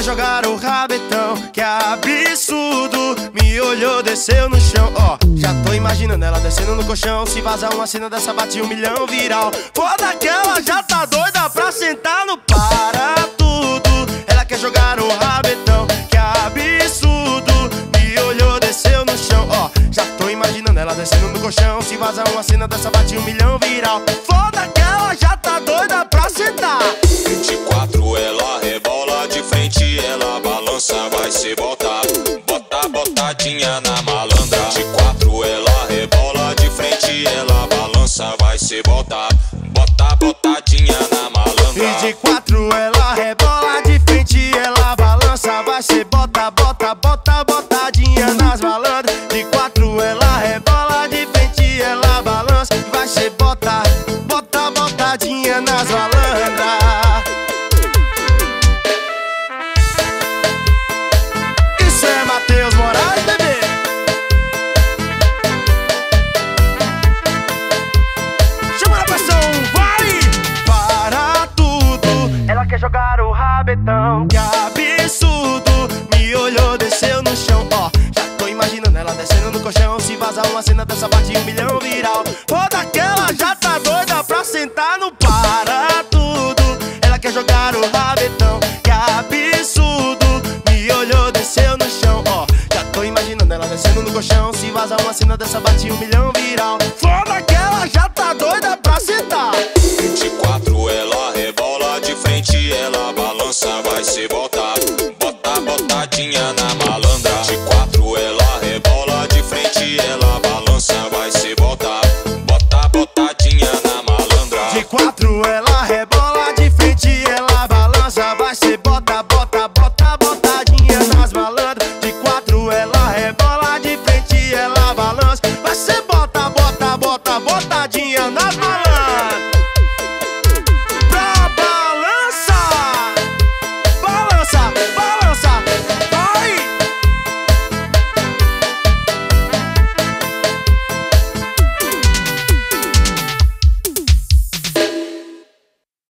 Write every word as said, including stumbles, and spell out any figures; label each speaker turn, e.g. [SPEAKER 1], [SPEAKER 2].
[SPEAKER 1] jogar o rabetão, que absurdo. Me olhou, desceu no chão, ó. Já tô imaginando ela descendo no colchão. Se vazar uma cena dessa, bate um milhão viral. Foda que ela já tá doida pra sentar no para tudo. Ela quer jogar o rabetão, que absurdo. Me olhou, desceu no chão, ó. Já tô imaginando ela descendo no colchão. Se vazar uma cena dessa, bate um milhão viral. Foda que ela já tá doida pra sentar.
[SPEAKER 2] vinte e quatro ela rebola, de frente ela balança, vai se botar, bota, botadinha na malandra. vinte e quatro ela rebola, de frente ela balança, vai se botar, bota, botadinha na malandra.
[SPEAKER 1] vinte e quatro ela rebola, de frente ela balança, vai se bota, bota, bota, botadinha nas malandras. De quatro ela rebola, de frente ela balança, vai se bota, bota, botadinha nas malandras. Matheus Moraes, bebê. Chama na pressão, vai! Para tudo. Ela quer jogar o rabetão, que absurdo. Me olhou, desceu no chão, ó. Já tô imaginando ela descendo no colchão. Se vazar uma cena dessa, bate um milhão viral. Foda que ela já tá doida pra sentar no para tudo. Ela quer jogar o rabetão, que absurdo. Me olhou, desceu no chão, ó. Já tô imaginando ela descendo no colchão. Se vazar uma cena dessa, bate um milhão viral. Foda que ela já tá doida pra sentar.
[SPEAKER 2] vinte e quatro ela rebola, de frente ela bate.